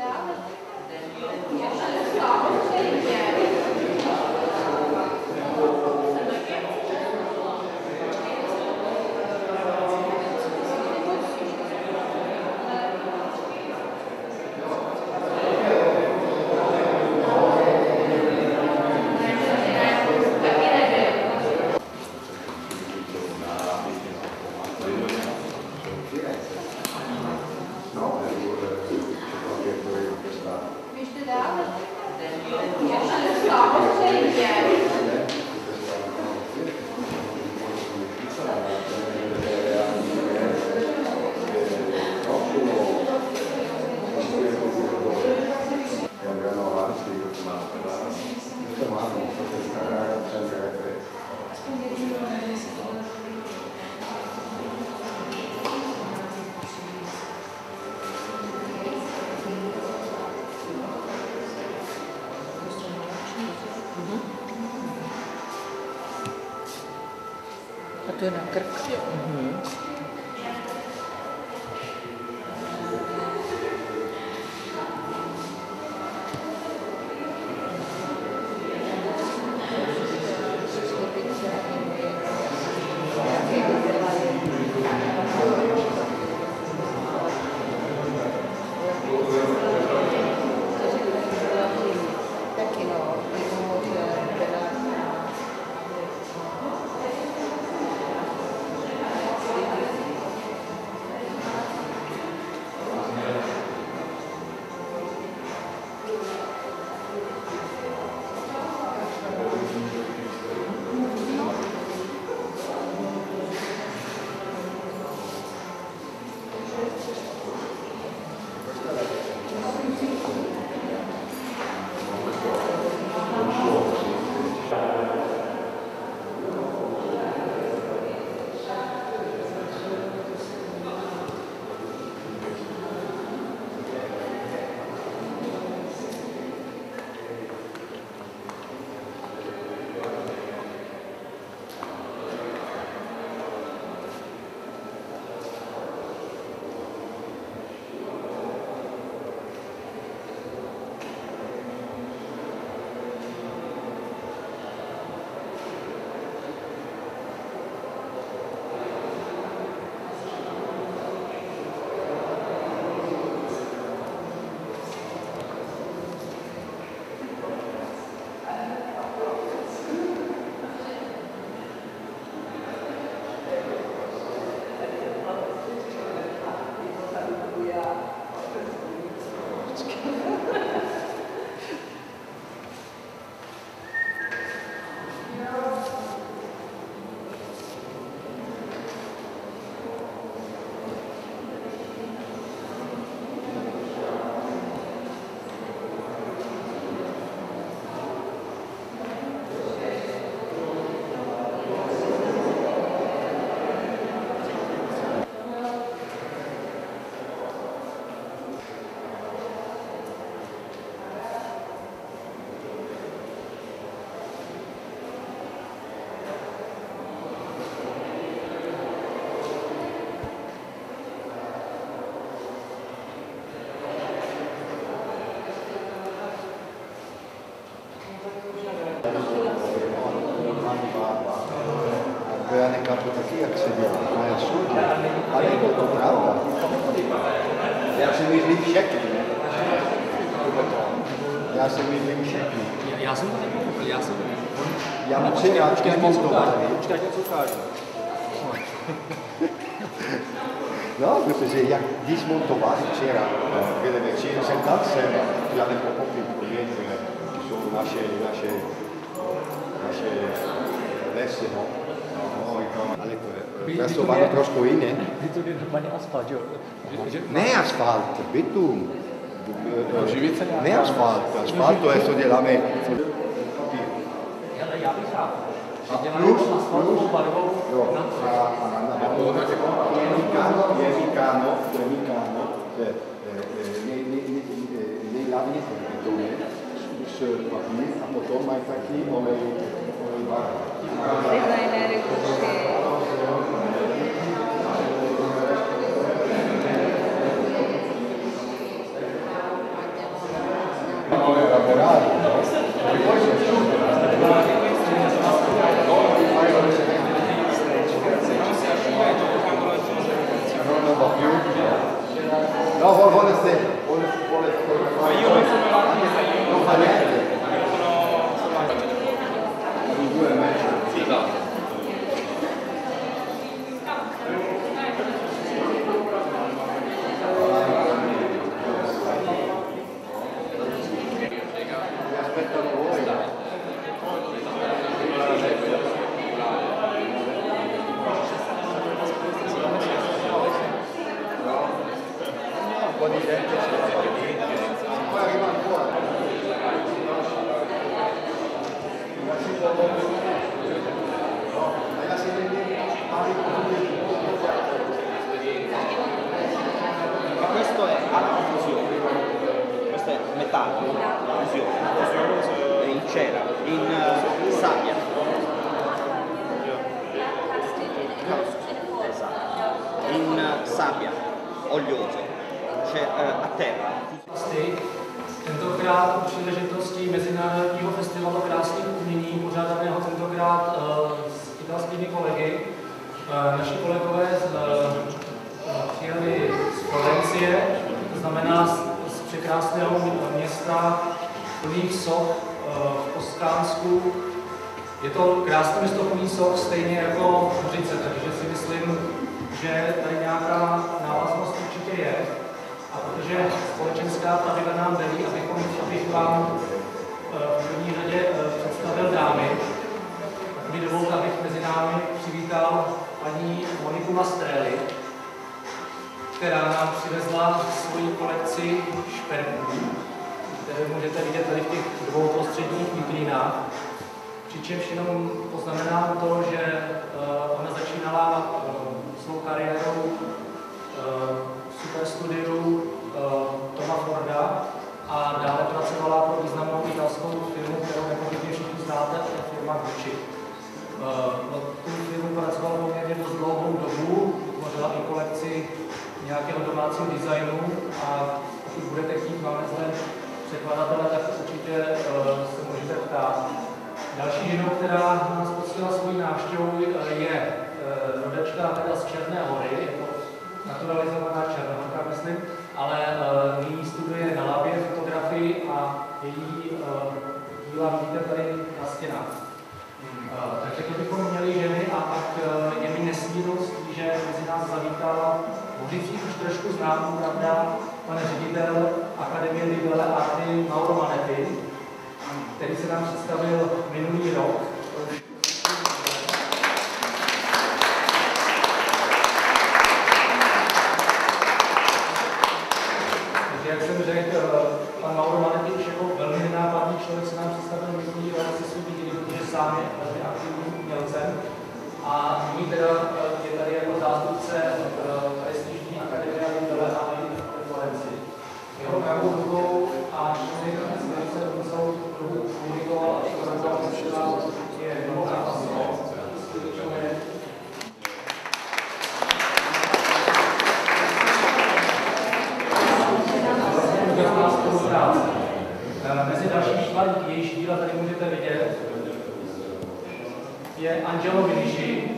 A to je na krk. Já nechápu taky, jak se dělá. A já soudím. Ale je to pravda. Já si myslím všechny. Já si myslím všechny. Já jsem to nepochopil, Já mám si rád zmontovat. Počkej, ať něco ukážu. No, protože jak když zmontovali včera, byli večer, jsem tam jsem, já nepochopím, že jsou naše lesy, no. Ale to je pracováno trošku jiné. To je normálně asfalt, jo? Ne asfalt, bitum. Ne asfalt, asfalt to je, co děláme. Já bych rád, že děláme asfaltovou barvou je Mikano, nejhlavně betoně s papír a potom mají taky olej barva. Designéry kurzy. vuole fare. Io non sono anche Non fa niente. Sì, esatto. Questo è alta fusione, questo è metallo, fusione, è in cera, in sabbia. Esatto. In sabbia, olioso, c'è a terra. Tentokrát u příležitosti Mezinárodního festivalu krásných umění, pořádaného tentokrát s italskými kolegy. Naši kolegové přijeli z Florencie, to znamená z překrásného města plných soch v Toskánsku. Je to krásné město plný soch, stejně jako Mořice, takže si myslím, že tady nějaká návaznost určitě je. A protože společenská pravidla nám velí, abych vám v první řadě představil dámy, tak mi dovolte, abych mezi námi přivítal paní Moniku Mastrelli, která nám přivezla svoji kolekci šperků, které můžete vidět tady v těch dvou prostředních vitrínách. Přičemž jenom poznamenám to, že ona začínala svou kariérou v superstudiu Toma Forda a dále pracovala pro významnou italskou firmu, kterou nepochybně všichni znáte, to je firma Gucci. Tu firmu pracovala poměrně dost dlouhou dobu, tvořila i kolekci nějakého domácího designu a pokud budete chtít, máme zde překladatele, tak určitě se můžete ptát. Další ženou, která nás poctila svojí návštěvou, je rodačka teda z Černé Hory, je to naturalizovaná Černohorka, myslím, ale nyní studuje na Labě fotografii a její díla vidíte tady na stěnách. Takže kdybychom měli ženy a tak je mi nesmírností, že mezi nás zavítala Mořicích už trošku známou, pravda, pan ředitel Akademie di Belle Arti Mauro Manetti, který se nám představil minulý rok. Takže jak jsem řekl, pan Mauro Manetti už jako velmi nenápadný člověk se nám představil minulý rok se svým dílem, protože sám je velmi aktivním umělcem. A nyní teda je tady jako zástupce prestižní Akademie di Belle Arti v Florencii. Jeho pravou rukou a člověk, který se musel trochu komunikovat a komunikovat je Mimo Kapasno. Mezi další články, jejíž díla tady můžete vidět, je Angelo Vinici.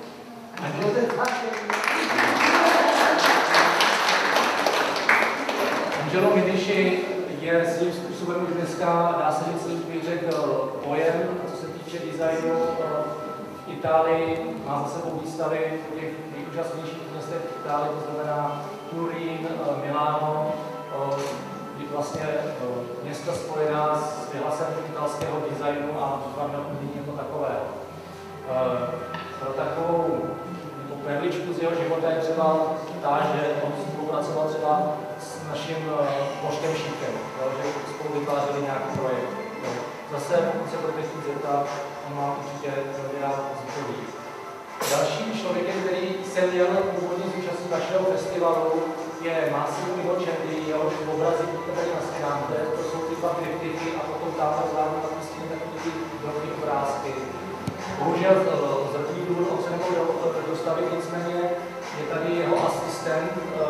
Angelo Vinici je svým způsobem už dneska, dá se říct, bych řekl, pojem, co se týče designu v Itálii. Má za sebou výstavy v těch nejúžasnějších městech v Itálii, to znamená Turín, Miláno, vlastně města spojená s vyhlasem italského designu a výtvarného umění jako takové. Pro takovou perličku z jeho života je třeba ta, že on spolupracoval třeba s naším Božkem Šípkem, že spolu vytvářeli nějaký projekt. Zase, pokud se budete chtít zeptat, on vám určitě velmi rád zodpoví. Dalším člověkem, který se měl původně zúčastnit našeho festivalu, je Massimo Innocenzi, jehož obrazy vidíte tady na stěnách, to jsou ty dva triptyky a potom tamhle zvládnu na stěně takové ty drobné obrázky. Bohužel z rtví důvodu on se nemohl dostavit, nicméně je tady jeho asistent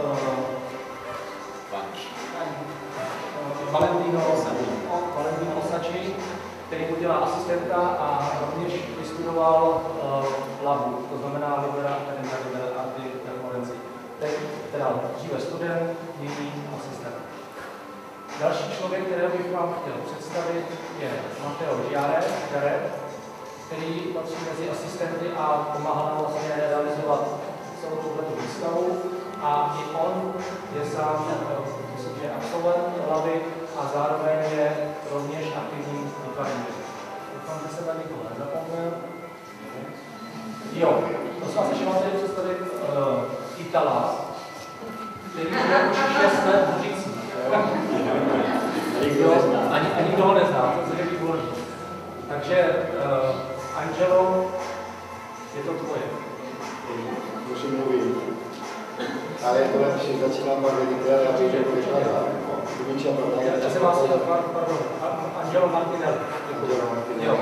Valentino Osači, který mu dělá asistenta a rovněž vystudoval Labu, to znamená Libera Academia di Belle Arti ve Florencii. Teda dříve je student, jiný asistent. Další člověk, kterého bych vám chtěl představit, je Matteo Giare, který patří mezi asistenty a pomáhá nám vlastně realizovat celou tuhletu výstavu. A i on je sám, myslím, že absolvent Lavy a zároveň je rovněž aktivním výtvarníkem. Doufám, že jsem na někoho nezapomněl. Jo, prosím vás, ještě mám tady představit Itala, který je už 6 let v Řících. Ani kdo ho nezná, to je výborný. Takže Angelo, je to tvoje. Musím mluvit. Ale je to lepší, začínám pak ředitele a přijde překladá. Já jsem vás, pardon, Angelo Martinelli. Jo,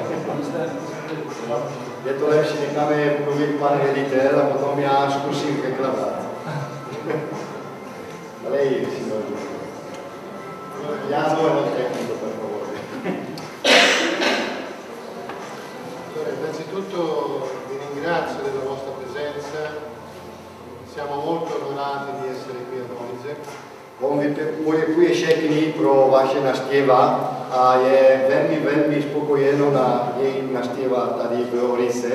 je to lepší, necháme mluvit pan ředitel a potom já zkusím překladat. Ale si to já znovu non tecnico per favore. Allora, innanzitutto vi ringrazio della vostra presenza, siamo molto onorati di essere qui a Donice. Děkuji všechny pro vaše navštěva a je velmi spokojeno na její navštěva tady v Orice.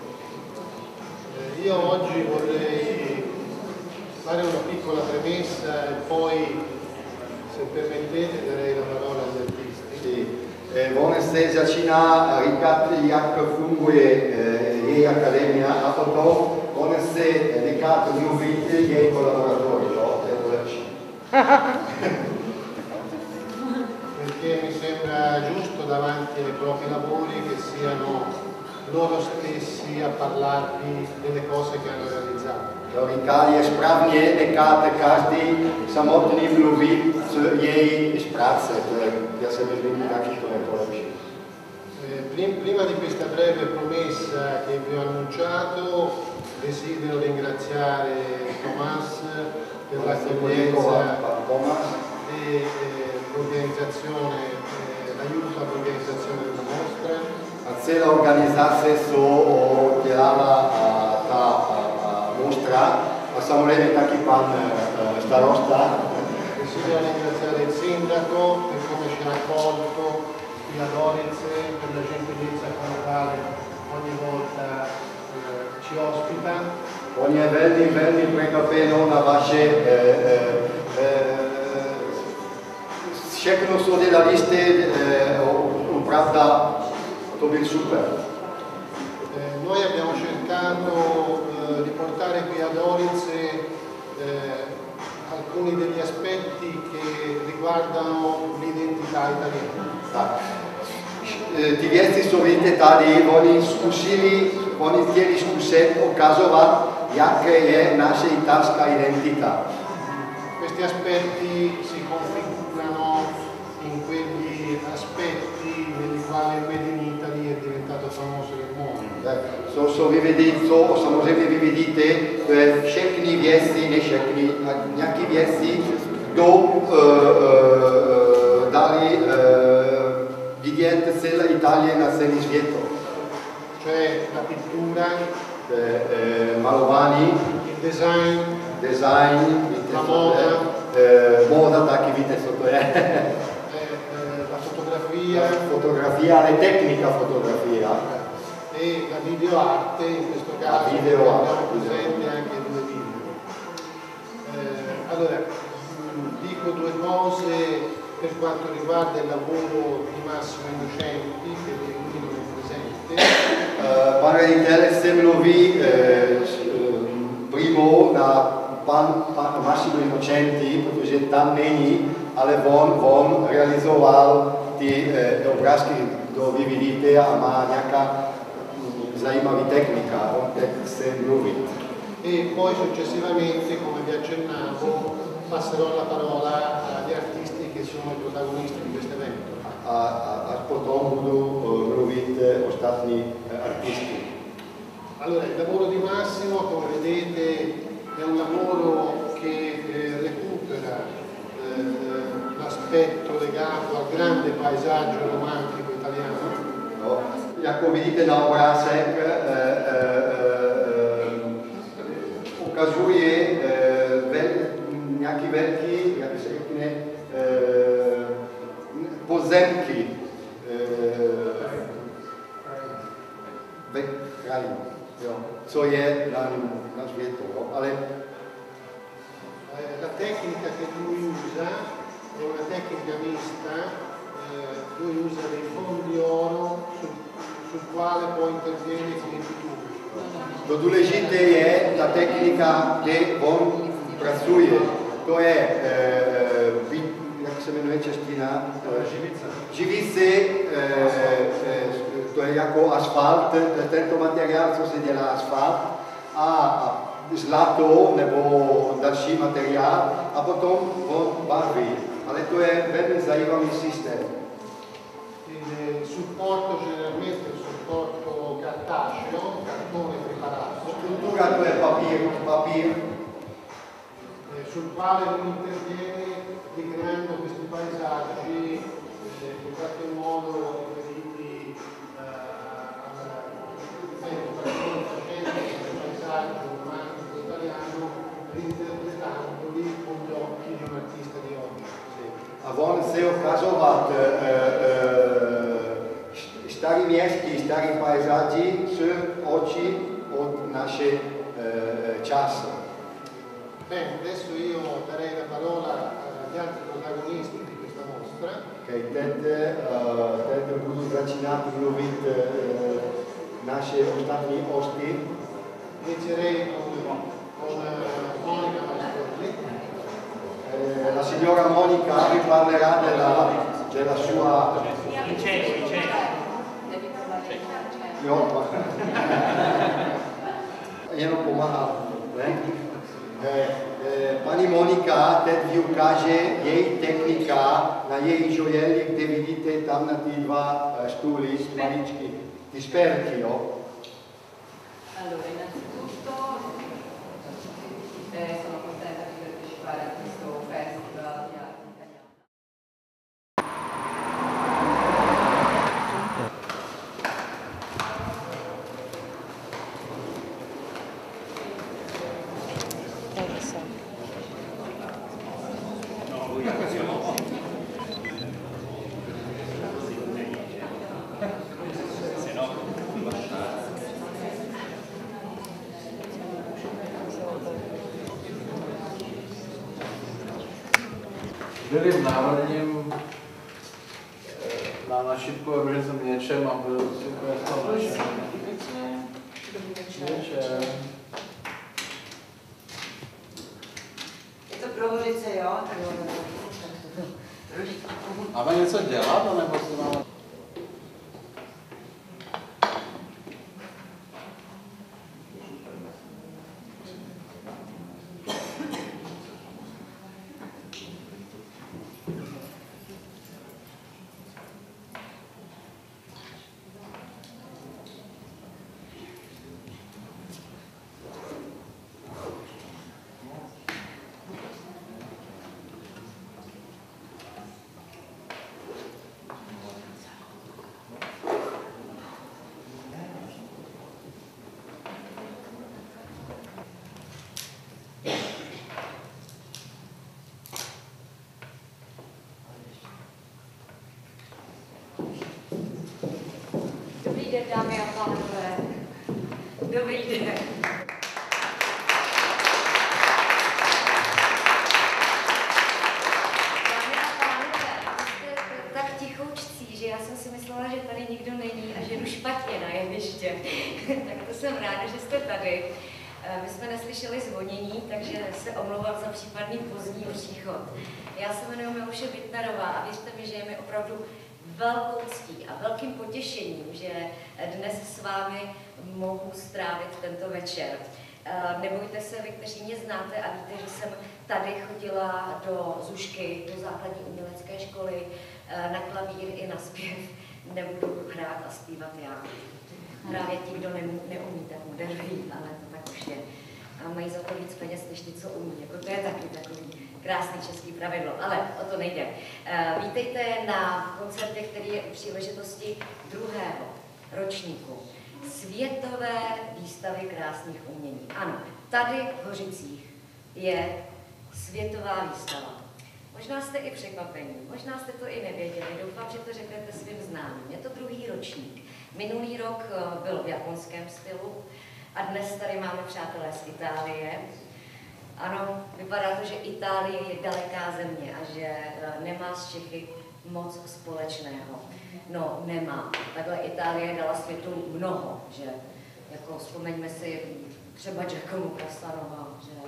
Io oggi vorrei fare una piccola premessa e poi, se permettete, darei la parola agli artisti. On se začíná říkat, jak funguje její akademia a potom on se říká mluvit její kolaboratori, no? To je to lepší. Perché mi sembra giusto davanti ai propri lavori che siano loro stessi a parlarvi delle cose che hanno realizzato. Říká, je správně nechat každý samotný mluvit její z práce. Já si myslím, že to je to lepší. Prima di questa breve promessa che vi ho annunciato, desidero ringraziare Tomás per l'accoglienza e l'organizzazione, l'aiuto all'organizzazione della mostra. A celá organizace dělala ta mostra a samozřejmě taky pan starosta. Desidero ringraziare il sindaco per come ci ha accolto qui ad Orice, per la gentilezza con la quale ogni volta ci ospita. On je velmi překvapeno na vaše všechno, co dělali jste, opravdu to byl super. Noi abbiamo cercato di portare qui ad Orice alcuni degli aspetti che riguardano l'identità italiana. Tak. Ty věci, co vidíte tady, oni chtěli zkusit ukazovat, jaké je naše italská identita. Questi aspetti si configurano in quegli aspetti nei quali il Made in Italy è diventato famoso nel mondo. Co vy vidíte, co samozřejmě vy vidíte, to je všechny věci, ne všechny, nějaké věci, kdo dali vidět celá Itálie na celý svět. Cioè la pittura, malování, il design, víte, la moda, moda taky víte, co to je. la fotografia, ale tecnica fotografia. E la videoarte, in questo caso abbiamo presente anche 2 video. Allora, dico 2 cose per quanto riguarda il lavoro di Massimo Innocenti, perché lui non è presente. Pan ředitel se mluví přímo na pan Massimo Innocenti, protože tam není, ale on realizoval ty obrázky, kdo vy vidíte a má nějaká zajímavá technika, on tak se mluví. E poi successivamente, come vi accennavo, passerò la parola agli artisti che sono i protagonisti di questo evento. A potom budu mluvit ostatní artisti. Allora, il lavoro di Massimo, come vedete, è un lavoro che recupera l'aspetto legato al grande paesaggio romantico italiano. No, jako vidíte na obrázek, ukazuje nějaký velký, jak se řekne, pozemky ve kraji, jo, co je na světu, jo, ale la tecnica che lui usa è una tecnica mista, lui usa dei fondi oro sul quale poi interviene i pituri. to důležité je ta technika, kde on pracuje. To je, jak se jmenuje čeština? Živice, to je jako asfalt, tento materiál, co se dělá asfalt, a zlato nebo další materiál a potom on barví. Ale to je velmi zajímavý systém. Il supporto generalmente è un supporto cartaceo, cartone preparato, Struttura to je papír, sul quale lui interviene ricreando questi paesaggi in qualche modo riferiti al paesaggio romantico italiano, reinterpretandoli con gli occhi di un artista di oggi. a on se ukazovat starý městí, starý pajzaži z očí od naše časy. Bene, adesso io darei la parola agli altri protagonisti di questa mostra. Okay, teď budu začínat mluvit naše ostatní hosty. Inizierei con Monica Mastorelli. La signora Monica vi parlerà della sua... Jo, jenom pomáhá. Paní Monika teď vi ukáže její technika na její žojeli, kde vidíte tam na ty dva stůly maličky, ty sperky, jo? Allora, innanzitutto sono contenta di partecipare a questo festival di arte italiana. Byli národním na našipku a byli jsem něčem a byl super to našem. Něčem. Je to pro Hořice, jo? Máme něco dělat, anebo si máme... Dobrý den, dámy a pánové. Dobrý den. Dámy a pánové, jste tak tichoučcí, že já jsem si myslela, že tady nikdo není a že jdu špatně na jeviště. Tak to jsem ráda, že jste tady. My jsme neslyšeli zvonění, takže se omlouvám za případný pozdní příchod. Já se jmenuji Miluše Bittnerová a věřte mi, že je mi opravdu velkou ctí a velkým potěšením, že dnes s vámi mohu strávit tento večer. Nebojte se, vy, kteří mě znáte a víte, že jsem tady chodila do Zušky, do základní umělecké školy, na klavír i na zpěv. Nebudu hrát a zpívat já. Právě ti, kdo neumí, tak moderují, ale to tak už je. A mají za to víc peněz, než ty, co umí. Jako to je taky takový krásný český pravidlo, ale o to nejde. Vítejte na koncertě, který je u příležitosti 2. ročníku Světové výstavy krásných umění. Ano, tady v Hořicích je Světová výstava. Možná jste i překvapení, možná jste to i nevěděli, doufám, že to řeknete svým známým. Je to druhý ročník. Minulý rok byl v japonském stylu a dnes tady máme přátelé z Itálie. Ano, vypadá to, že Itálie je daleká země a že nemá s Čechy moc společného. No, nemá. Takhle Itálie dala světu mnoho, že jako vzpomeňme si třeba Giacomo Casanova, že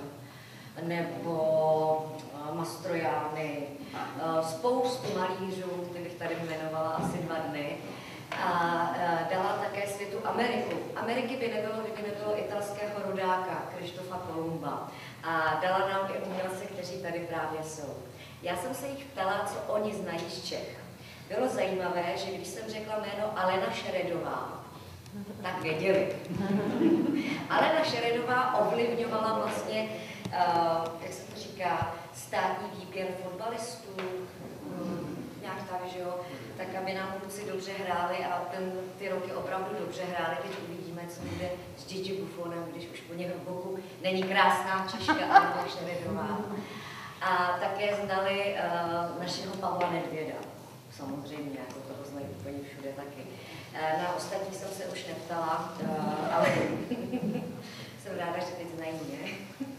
nebo Mastroianni, spoustu malířů, ty bych tady jmenovala asi 2 dny, a dala také světu Ameriku. Ameriky by nebylo, kdyby nebylo italského rodáka Krištofa Kolumba. A dala nám i umělce, kteří tady právě jsou. Já jsem se jich ptala, co oni znají z Čech. Bylo zajímavé, že když jsem řekla jméno Alena Šeredová, tak věděli. Alena Šeredová ovlivňovala vlastně, jak se to říká, státní výběr fotbalistů, nějak tak, že jo, tak aby nám kluci dobře hráli a ty roky opravdu dobře hráli. Teď uvidíme, co bude s Gigi Buffonem, když už po něho boku není krásná Češka Alena Šeredová. A také znali našeho Pavla Nedvěda. Samozřejmě, jako toho znají úplně všude taky. Na ostatní jsem se už neptala, ale jsem ráda, že teď znají mě.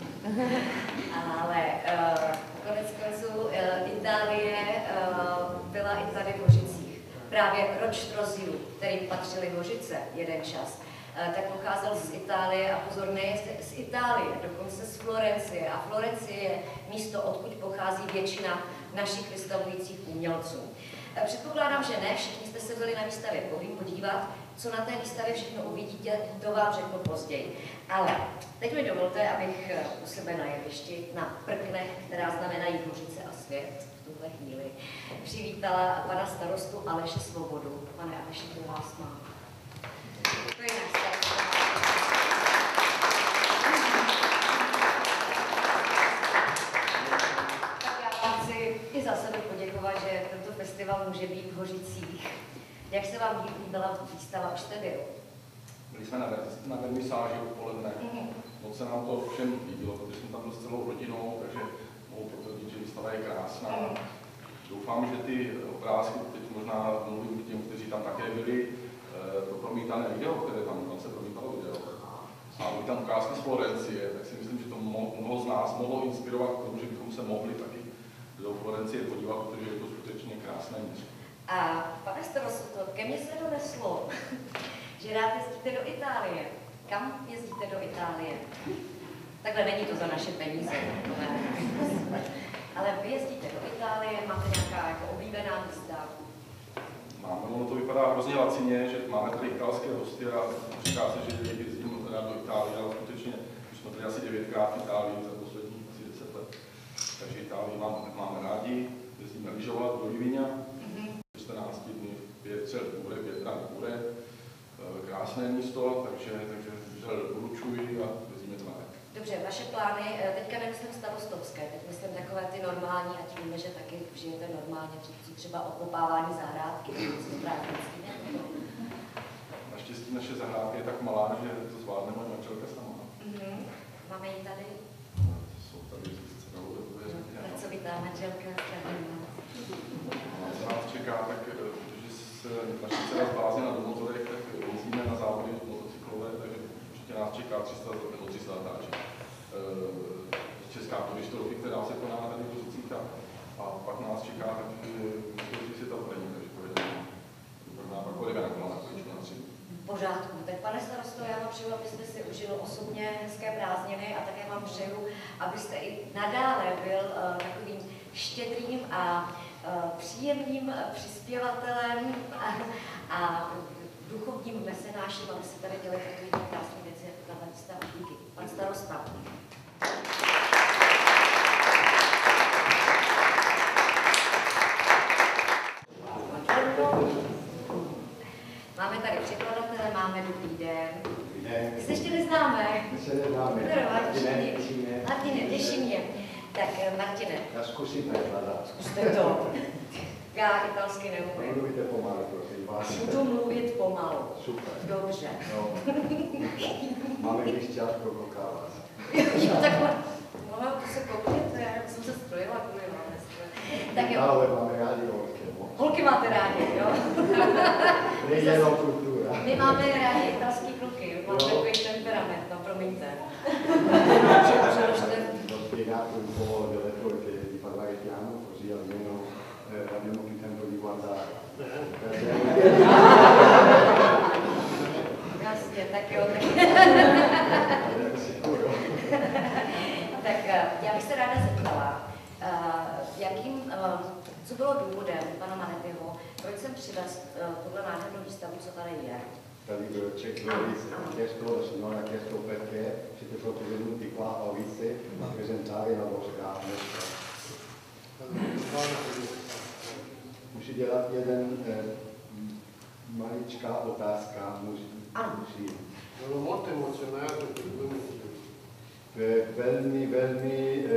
Ale konec konců Itálie byla i tady v Hořicích. Právě Roč-Trozio, kterým patřily Hořice jeden čas, tak pocházel z Itálie a pozor, ne z Itálie, dokonce z Florencie. A Florencie je místo, odkud pochází většina našich vystavujících umělců. Předpokládám, že ne, všichni jste se byli na výstavě podívat, co na té výstavě všechno uvidíte, to vám řeknu později. Ale teď mi dovolte, abych u sebe na jevišti, na prknech, která znamenají Hořice a svět v tuhle chvíli, přivítala pana starostu Aleše Svobodu. Pane Aleši, to vás má. To je náš starosta. Tak já vám chci i za sebe poděkovat, že tento festival může být v Hořicích. Jak se vám líbila výstava? Už jste byl? Byli jsme na vernisáži odpoledne. Moc se nám to všem líbilo, protože jsme tam byl s celou rodinou, takže mohu potvrdit, že výstava je krásná. Doufám, že ty obrázky, teď možná mluvím k těm, kteří tam také byli, to promítané video, které tam se promítalo video, a byly tam ukázky z Florencie, tak si myslím, že to mnoho z nás mohlo inspirovat k tomu, že bychom se mohli taky do Florencie podívat, protože je to skutečně krásné město. A pane starosto, ke mně se doneslo, že rád jezdíte do Itálie. Kam jezdíte do Itálie? Takhle není to za naše peníze. Ale vy jezdíte do Itálie, máte nějaká jako oblíbená místa? Máme, ono to vypadá hrozně lacině, že máme tady italské hosty a říká se, že jezdím rád do Itálie, ale skutečně už jsme tady asi 9krát v Itálii za posledních asi 10 let. Takže Itálii máme rádi, jezdíme lyžovat do Livigna, 14 dní v Pětře, Pětra, Půre. Krásné místo, takže doporučuji a jezdíme to máme. Dobře, vaše plány, teďka nemyslím starostovské, teď myslím takové ty normální, ať víme, že taky žijete normálně, třeba okopávání zahrádky, Naštěstí naše zahrádka je tak malá, že to zvládne moje manželka sama. Máme ji tady? Jsou tady celou dobu. Pracovitá manželka, Co nás čeká, tak když se naše dcera zblázně na domotorech, tak jezdíme na závody motocyklové, takže určitě nás čeká 300 zatáček. Česká turistotrofy, která se koná tady v Hořicích, a pak nás čeká taky světování, takže pojedeme na kola na konečku na 3. V pořádku. Tak pane starosto, já vám přeju, abyste si užil osobně hezké prázdniny a také vám přeju, abyste i nadále byl takovým štědrým a příjemným přispěvatelem a duchovním mecenášem, aby se tady dělaly takové krásné věci, jako tahle výstava. Díky. Pan starosta. Máme tady překladatele, máme dobrý den. My se ještě neznáme. My se neznáme. Martine, těší mě. Tak Martine. Já zkusím překládat. Zkuste to. Já italsky neumím. Mluvíte pomalu, prosím vás. Budu mluvit pomalu. Super. Dobře. No. Máme když čas prokokávat. Jo, takhle. No, to se koukněte. to strojila, kvůli máme stroj. Tak jo. Ale máme rádi holky. Holky máte rádi, jo? Nejenom kultura. My máme rádi italský kluky, máme takový temperament, no promiňte. Ho spiegato un po' dell'attore di parlare piano, così almeno abbiamo più tempo di guardare. Jasně, tak jo. Tak já bych se ráda zeptala, co bylo důvodem pana Manetyho, proč jsem přivez tuhle nádhernou výstavu, co tady je? Tady c'è Clovis, ha chiesto, la signora ha chiesto perché siete proprio venuti qua a Ovice a presentare la vostra mostra. Musí dělat jeden maličká otázka, musí. Sono molto emozionato per 2 minuti. Velmi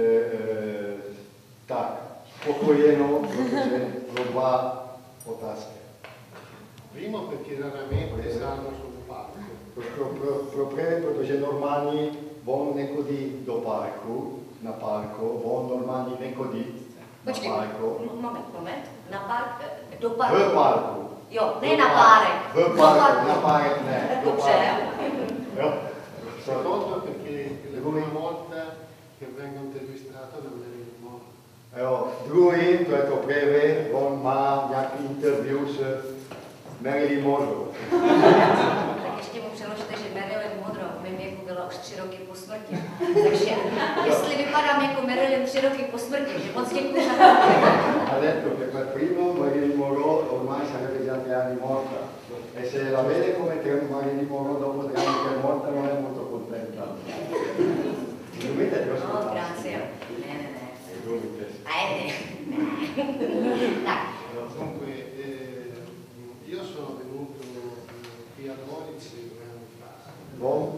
tak, spokojeno, protože pro 2 otázky. Primo perché raramente sanno sul palco. Protože normálně on nechodí do parku, na parku, on normálně nechodí na parku. Moment, na park, do parku. V parku. Jo, ne na párek. V parku, na párek ne. Dobře. Jo. Secondo perché è la prima volta che vengo intervistato da Marilyn Monroe. Jo, druhý, to je to prvé, on má nějaký interview s Marilyn Monroe. Tak ještě mu přeložte, že Marilyn Monroe v mém věku byla už 3 roky po smrti. Takže jestli vypadám jako Marilyn 3 roky po smrti, že moc děkuji za to. Ha detto che per primo Marilyn Monroe ormai sarebbe già 3 anni morta. E se la vede come Marilyn Monroe dopo 3 anni che è morta non è molto contenta. No, grazie. Ne. Tak. Dunque, io sono venuto qui a Dorice 2 anni fa. Bon.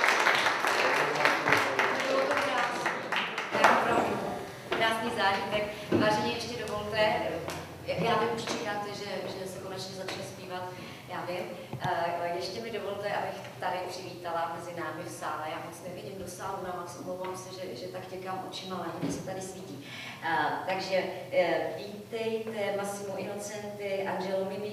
Krásný zážitek. Vážení, ještě dovolte, já vím, že čekáte, že se konečně začne zpívat, já vím. Ještě mi dovolte, abych tady přivítala mezi námi v sále. Já moc nevidím do sálu, omlouvám se, že tak těkám očima, ale hodně se tady svítí. Takže vítejte Massimo Innocenti, Angelo Mimi.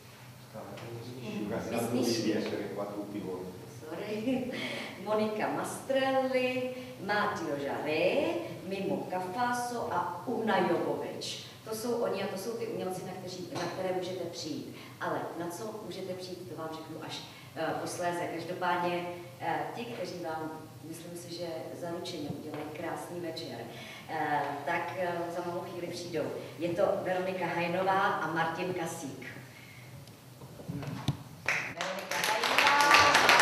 Sorry. Monika Mastrelli, Matteo Jarre, Mimo Cafaso a Una Jovovič. To jsou oni a to jsou ty umělci, na které můžete přijít. Ale na co můžete přijít, to vám řeknu až posléze. Každopádně ti, kteří vám, myslím si, že zaručeně udělají krásný večer, tak za malou chvíli přijdou. Je to Veronika Hajnová a Martin Kasík. Veronika Hajnová.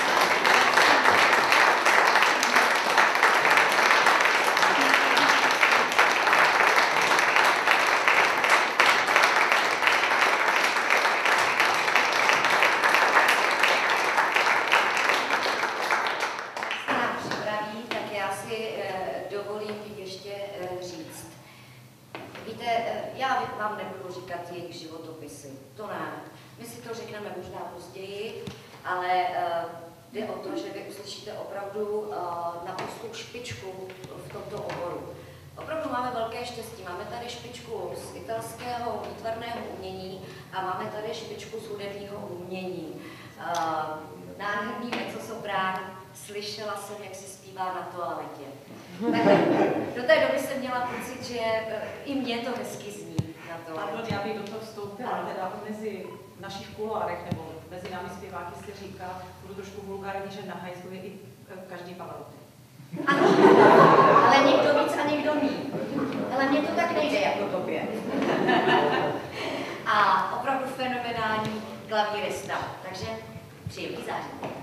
Vám nebudu říkat jejich životopisy, to ne. My si to řekneme možná později, ale jde o to, že vy uslyšíte opravdu naprostou špičku v tomto oboru. Opravdu máme velké štěstí. Máme tady špičku z italského výtvarného umění a máme tady špičku z hudebního umění. Nádherný mezzosoprán, slyšela jsem, jak si zpívá na toaletě. Do té doby jsem měla pocit, že i mě to hezky zní. Pardon, já bych do toho vstoupila, teda mezi našich kulárech nebo mezi námi zpěváky se říká, budu trošku vulgární, že na hajzlu je i každý Pavarotti. Ano, ale někdo víc a někdo míň. Ale mně to tak nejde jako tobě. A opravdu fenomenální klavírista, takže příjemný zážitek.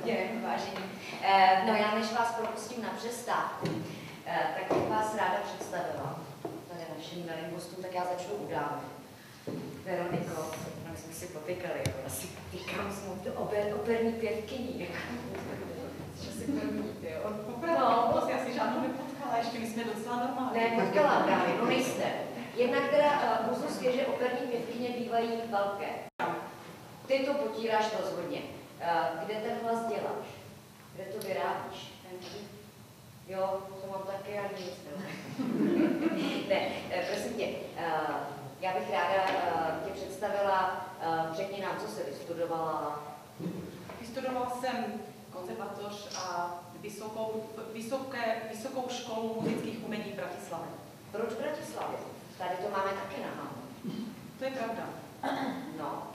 hodně, vážení. No já než vás propustím na přestávku, tak bych vás ráda představila tady našim milým hostům, tak já začnu u dámy. Veroniko, my jsme si potykali, asi týkám jsme to operní pěvkyní. Co si prvníte, jo? Opravdu, no, to si asi žádnou nepotkala, ještě my jsme docela normální. Ne, potkala právě, no nejste. Jednak teda úzus je, že operní pěvkyně bývají velké. Ty to potíráš rozhodně. Kde ten hlas děláš? Kde to vyrábíš? Jo, to mám taky a nic. Ne, prosím tě, já bych ráda tě představila, řekni nám, co jsi vystudovala. Vystudovala jsem konzervatoř a vysokou školu muzických umění v Bratislavě. Proč v Bratislavě? Tady to máme taky na Hamu. To je pravda. No.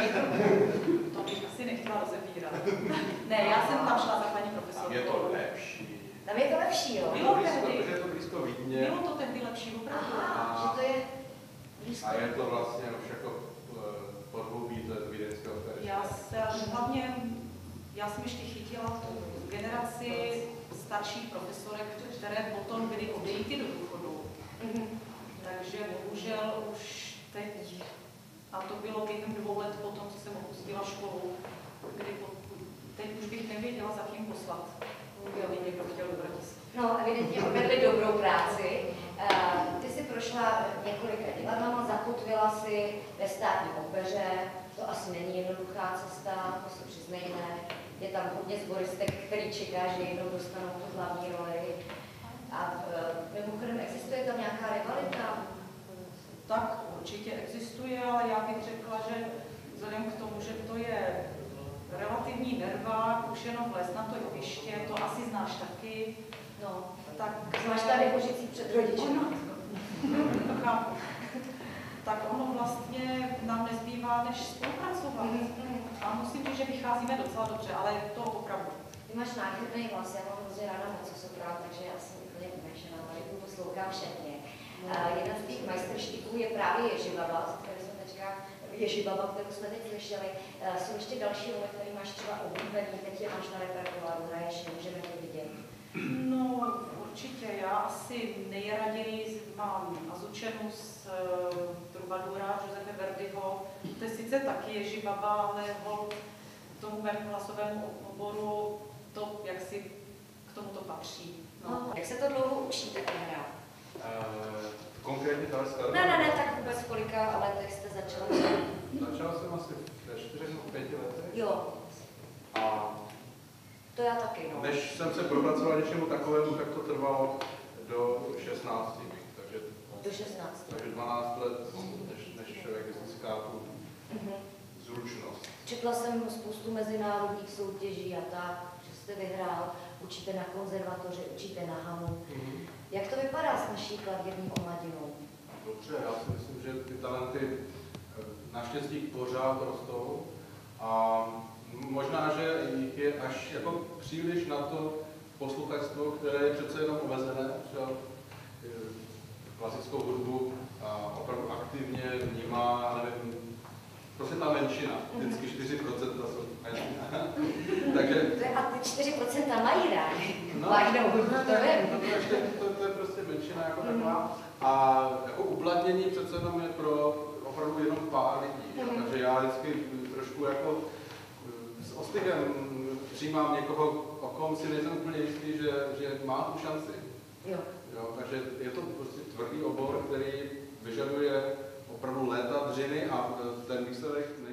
To bych asi nechtěla rozebírat. Ne, já jsem tam šla za paní profesorku. Je to lepší. Tam je to lepší, jo? Bylo tehdy. Protože je to blízko Vídně. Bylo to tehdy lepší, opravdu. Že to je blízko. A je to vlastně už jako podhoubí do vídeňského Hlavně, já jsem ještě chytila tu generaci starších profesorek, které potom byly odejty do důchodu. Takže bohužel už teď, a to bylo během 2 let potom, co jsem opustila školu, kdy teď už bych nevěděla, za kým poslat. Kdyby někdo chtěl do Bratislavy. No, evidentně odvedli dobrou práci. Ty jsi prošla několika divadlama, zakotvila si ve státní opeře. To asi není jednoduchá cesta, to si přiznejme. Je tam hodně zboristek, který čeká, že jednou dostanou tu hlavní roli. A mimochodem, existuje tam nějaká rivalita? Tak určitě existuje, ale já bych řekla, že vzhledem k tomu, že to je relativní nervák, už jenom vlez na to jeviště, to asi znáš taky. No, tak znáš tady Božicí před rodičem. To chápu. Tak ono vlastně nám nezbývá, než spolupracovat. A musím říct, že vycházíme docela dobře, ale to opravdu. Ty máš nádherný hlas, já mám hrozně ráda mezzosoprán, takže já jsem úplně umešená, ale poslouchám všechny. Jeden z těch majstrštíků je právě Ježibaba, kterou jsme teď slyšeli. Jsou ještě další role, které máš třeba oblíbený, teď je máš na repertoáru, hraješ, můžeme to vidět. No, určitě. Já asi nejraději mám Azucenu z Trubadura Giuseppe Verdiho. To je sice taky Ježibaba, ale tomu mému hlasovému oboru to, jak si k tomu to patří. No. Jak se to dlouho učí, tak hra? Konkrétně ta skladba? Ne, tak vůbec v kolika letech jste začali? Začal jsem asi ve 4 nebo 5 letech. Jo. A to já taky, no. Než jsem se propracoval něčemu takovému, tak to trvalo do 16. Takže, do 16. Takže 12 let, než člověk získá tu zručnost. Četla jsem spoustu mezinárodních soutěží a tak, že jste vyhrál, učíte na konzervatoři, učíte na Hamu. Jak to vypadá s naší klavírní omladinou? Dobře, já si myslím, že ty talenty naštěstí pořád rostou a možná, že jich je až jako příliš na to posluchačstvo, které je přece jenom omezené, třeba klasickou hudbu opravdu aktivně vnímá, nevím, prostě ta menšina, vždycky 4% jsou. Takže... A ty 4% mají rádi. No, vážnou hudbu, to vím. To je prostě menšina jako taková. A jako uplatnění přece jenom je pro opravdu jenom pár lidí. Takže já vždycky trošku jako s ostychem přijímám někoho, o kom si nejsem úplně jistý, že má tu šanci. Jo. Takže je to prostě tvrdý obor, který vyžaduje opravdu léta dřiny a ten výsledek